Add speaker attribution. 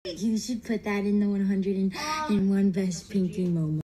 Speaker 1: You should put that in the 101 best Pinky moment.